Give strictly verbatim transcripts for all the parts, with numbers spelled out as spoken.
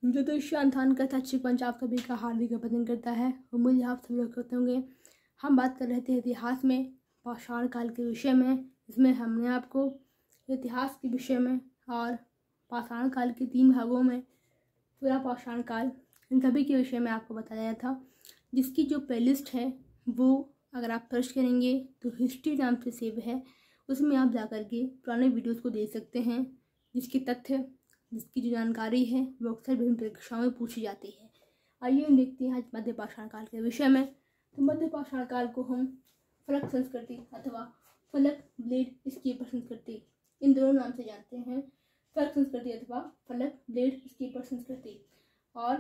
ज्योतिषांधान कथा चिकन आप सभी का हार्दिक अभिनंदन करता है। उम्मीद आप सभी लोग करते होंगे। हम बात कर रहे थे इतिहास में पाषाण काल के विषय में। इसमें हमने आपको इतिहास के विषय में और पाषाण काल के तीन भागों में पूरा पाषाण काल इन सभी के विषय में आपको बताया था, जिसकी जो प्लेलिस्ट है वो अगर आप सर्च करेंगे तो हिस्ट्री नाम से सेव है। उसमें आप जाकर के पुराने वीडियोस को देख सकते हैं, जिसके तथ्य जिसकी जो जानकारी है वो अक्सर विभिन्न परीक्षाओं में पूछी जाती है। आइए हम देखते हैं आज मध्य पाषाण काल के विषय में। तो मध्य पाषाण काल को हम फलक संस्कृति अथवा फलक ब्लेड स्कीपर संस्कृति इन दोनों नाम से जानते हैं। फलक संस्कृति अथवा फलक ब्लेड स्कीपर संस्कृति। और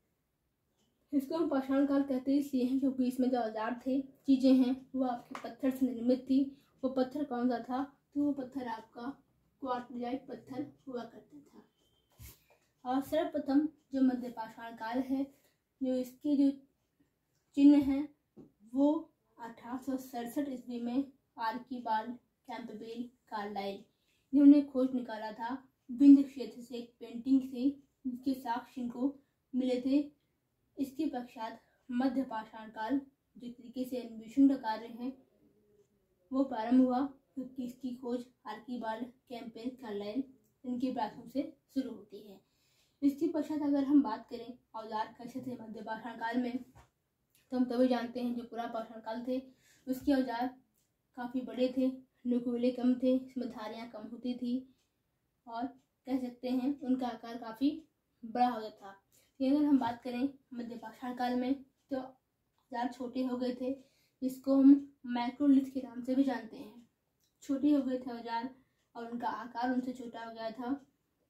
इसको हम पाषाण काल कहते हैं इसलिए हैं क्योंकि इसमें जो औजार थे, चीज़ें हैं, वो आपके पत्थर से निर्मित थी। वो पत्थर कौन सा था? तो वो पत्थर आपका क्वार्टजाइट पत्थर हुआ करता था। और सर्वप्रथम जो मध्य पाषाण काल है, जो इसके जो चिन्ह हैं वो अठारह सौ सड़सठ ईस्वी में आर्कीबाल्ड कैंपबेल कार्लाइल इन्होंने खोज निकाला था। विंध्य क्षेत्र से एक पेंटिंग से जिसके साक्ष्य इनको मिले थे। इसके पश्चात मध्य पाषाण काल जिस तरीके से अन्वेषण का कार्य है वो प्रारंभ हुआ, क्योंकि इसकी खोज आर्कीबाल्ड कैंपबेल कार्लाइल इनके प्रयासों से शुरू होती है। इसके पश्चात अगर हम बात करें औजार कैसे थे मध्य पाषाण काल में, तो हम तभी जानते हैं जो पूरा पाषाण काल थे उसके औजार काफ़ी बड़े थे, नुकीले कम थे, इसमें धारियाँ कम होती थी और कह सकते हैं उनका आकार काफ़ी बड़ा हो गया था। अगर हम बात करें मध्य पाषाण काल में तो औजार छोटे हो गए थे, जिसको हम माइक्रोलिथ के नाम से भी जानते हैं। छोटे हो गए थे औजार और उनका आकार उनसे छोटा हो गया था।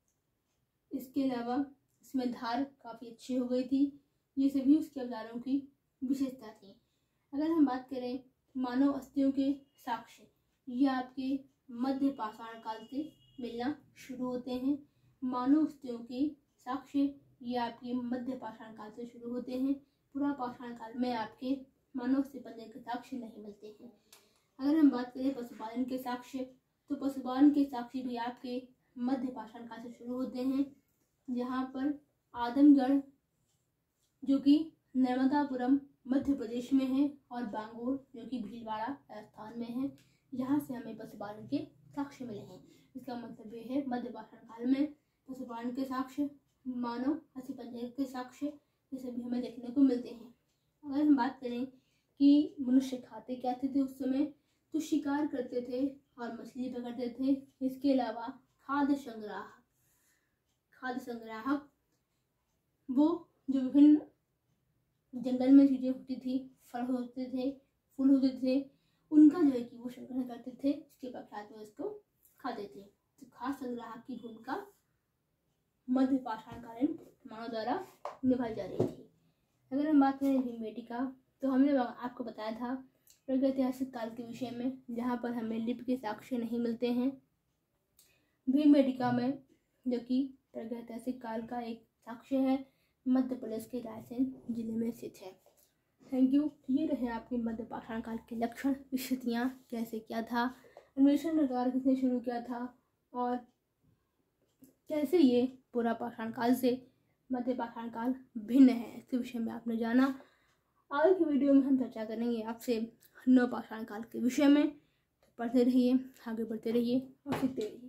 इसके अलावा इसमें धार काफ़ी अच्छी हो गई थी। ये सभी उसके औजारों की विशेषता थी। अगर हम बात करें मानव अस्थियों के साक्ष्य, ये आपके मध्य पाषाण काल से मिलना शुरू होते हैं। मानव अस्थियों के साक्ष्य ये आपके मध्य पाषाण काल से शुरू होते हैं। पूरा पाषाण काल में आपके मानव अस्थि बनने के साक्ष्य नहीं मिलते हैं। अगर हम बात करें पशुपालन के साक्ष्य, तो पशुपालन के साक्ष्य भी आपके मध्य पाषाण काल से शुरू होते हैं, जहाँ पर आदमगढ़ जो कि नर्मदापुरम मध्य प्रदेश में है और बांगोर जो कि भीलवाड़ा राजस्थान में है, यहाँ से हमें पशुपालन के साक्ष्य मिले हैं। इसका मतलब ये है मध्य पाषाण काल में पशुपालन के साक्ष्य, मानव अस्थिपंजर के साक्ष्य ये सभी हमें देखने को मिलते हैं। अगर हम बात करें कि मनुष्य खाते क्या थे उस समय, तो शिकार करते थे और मछली पकड़ते थे। इसके अलावा खाद्य संग्राहक खाद्य संग्राहक वो जो विभिन्न जंगल में चीज़ें होती थी, फल होते थे, फूल होते थे, उनका जो है कि वो संग्रह करते थे। इसके पश्चात वो इसको खाते थे। तो खाद्य संग्राहक की भूमिका मध्य पाषाण कालीन मानव द्वारा निभाई जा रही थी। अगर हम बात करें भीमबेटका, तो हमने आपको बताया था प्रागैतिहासिक काल के विषय में, जहाँ पर हमें लिपि के साक्ष्य नहीं मिलते हैं। भीमबेटका में जो कि प्रागैतिहासिक काल का एक साक्ष्य है, मध्य प्रदेश के रायसेन जिले में स्थित है। Thank you. ये रहे आपके मध्य पाषाण काल के लक्षण, स्थितियाँ, कैसे क्या था, अन्वेषण का कार्य किसने शुरू किया था और कैसे ये पूरा पाषाण काल से मध्य पाषाण काल भिन्न है, इसके विषय में आपने जाना। आगे की वीडियो में हम चर्चा करेंगे आपसे नव पाषाण काल के विषय में। तो पढ़ते रहिए, आगे बढ़ते रहिए और सीखते रहिए।